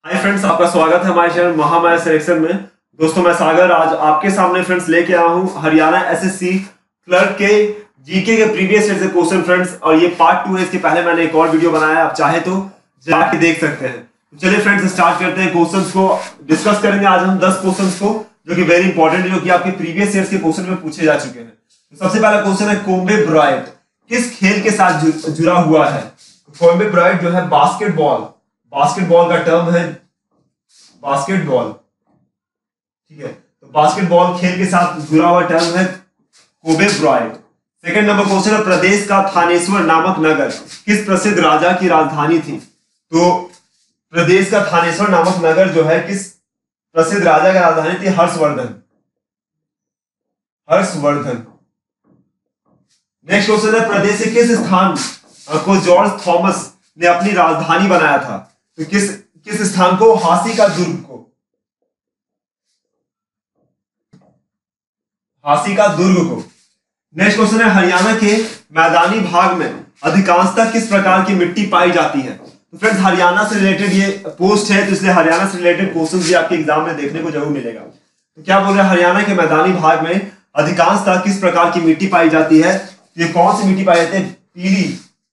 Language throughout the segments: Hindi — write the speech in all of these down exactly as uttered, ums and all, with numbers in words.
हाय फ्रेंड्स, आपका स्वागत है हमारे चैनल महामाया सिलेक्शन में। दोस्तों मैं सागर आज आपके सामने फ्रेंड्स लेके आया हूं हरियाणा एसएससी क्लर्क के जीके के प्रीवियस ईयर से क्वेश्चन फ्रेंड्स, और ये पार्ट टू है। इसके पहले मैंने एक और वीडियो बनाया है, आप चाहे तो जाके देख सकते हैं। तो चलिए फ्रेंड्स स्टार्ट करते हैं। क्वेश्चंस को डिस्कस करेंगे आज हम दस क्वेश्चंस को, जो कि वेरी इंपॉर्टेंट है, जो कि आपके प्रीवियस ईयर के क्वेश्चन में पूछे जा चुके हैं। तो सबसे पहला क्वेश्चन है, कोम्बे ब्रॉयड किस खेल के साथ जुड़ा हुआ है? कोम्बे ब्रॉयड जो है बास्केटबॉल, बास्केटबॉल का टर्म है बास्केटबॉल, ठीक है। तो बास्केटबॉल खेल के साथ जुड़ा हुआ टर्म है कोम्बे ब्रॉयड। सेकंड नंबर क्वेश्चन है, प्रदेश का थानेश्वर नामक नगर किस प्रसिद्ध राजा की राजधानी थी? तो प्रदेश का थानेश्वर नामक नगर जो है किस प्रसिद्ध राजा की राजधानी थी? हर्षवर्धन, हर्षवर्धन। नेक्स्ट क्वेश्चन है, प्रदेश के किस स्थान को जॉर्ज थॉमस ने अपनी राजधानी बनाया था? तो किस किस स्थान को? हांसी का दुर्ग को, हांसी का दुर्ग को। नेक्स्ट क्वेश्चन है, हरियाणा के मैदानी भाग में अधिकांशतः किस प्रकार की मिट्टी पाई जाती है? तो फ्रेंड्स हरियाणा से रिलेटेड ये पोस्ट है, तो इसलिए हरियाणा से रिलेटेड क्वेश्चन भी आपके एग्जाम में देखने को जरूर मिलेगा। तो क्या बोल रहे हैं, हरियाणा के मैदानी भाग में अधिकांशतः किस प्रकार की मिट्टी पाई जाती है? ये कौन सी मिट्टी पाई जाती है? पीली,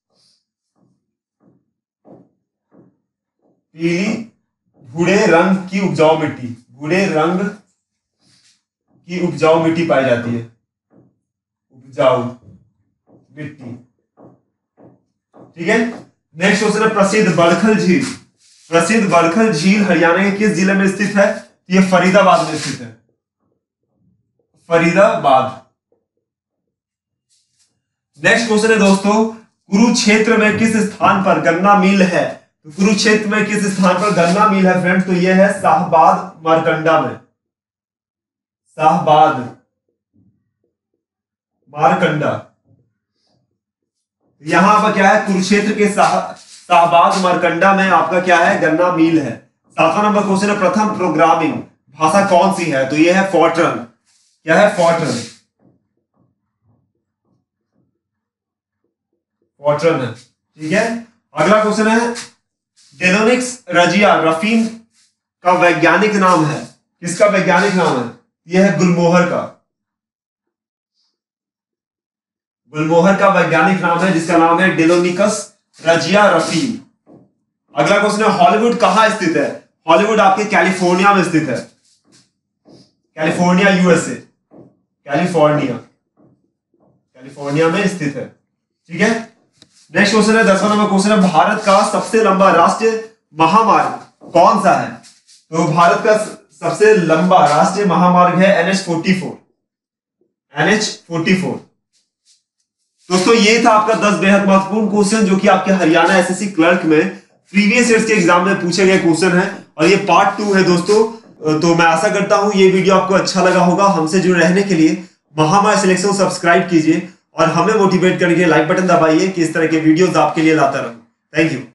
पीली भूरे रंग की उपजाऊ मिट्टी, भूरे रंग की उपजाऊ मिट्टी पाई जाती है, उपजाऊ मिट्टी, ठीक है। नेक्स्ट क्वेश्चन है, प्रसिद्ध बड़खल झील, प्रसिद्ध बड़खल झील हरियाणा के किस जिले में स्थित है? ये फरीदाबाद में स्थित है, फरीदाबाद। नेक्स्ट क्वेश्चन है दोस्तों, कुरुक्षेत्र में किस स्थान पर गन्ना मिल है? तो कुरुक्षेत्र में किस स्थान पर गन्ना मिल है फ्रेंड्स? तो यह है शाहबाद मारकंडा में, शाहबाद मारकंडा। यहां पर क्या है? कुरुक्षेत्र के शाहबाद मारकंडा में आपका क्या है? गन्ना मिल है। सातवां नंबर क्वेश्चन है, प्रथम प्रोग्रामिंग भाषा कौन सी है? तो यह है फॉर्ट्रन। क्या है? फॉर्ट्रन, फॉर्ट्रन है, ठीक है। अगला क्वेश्चन है, डेलोनिक्स रजिया रफीन का वैज्ञानिक नाम है? किसका वैज्ञानिक नाम है? यह है गुलमोहर का, गुलमोहर का वैज्ञानिक नाम है, जिसका नाम है डेलोनिकस रजिया रफीन। अगला क्वेश्चन है, हॉलीवुड कहां स्थित है? हॉलीवुड आपके कैलिफोर्निया में स्थित है, कैलिफोर्निया यूएसए, कैलिफोर्निया, कैलिफोर्निया में स्थित है, ठीक है। नेक्स्ट क्वेश्चन है, दसवां नंबर क्वेश्चन है, भारत का सबसे लंबा राष्ट्रीय महामार्ग कौन सा है? तो भारत का सबसे लंबा राष्ट्रीय महामार्ग है N H forty four, N H forty four. दोस्तों ये था आपका दस बेहद महत्वपूर्ण क्वेश्चन, जो कि आपके हरियाणा एसएससी क्लर्क में प्रीवियस ईयर्स के एग्जाम में पूछे गए क्वेश्चन है, और ये पार्ट टू है दोस्तों। तो मैं आशा करता हूं ये वीडियो आपको अच्छा लगा होगा। हमसे जुड़े रहने के लिए महामाया सिलेक्शन सब्सक्राइब कीजिए और हमें मोटिवेट करके लाइक बटन दबाइए कि इस तरह के वीडियोस आपके लिए लाता रहूं। Thank you.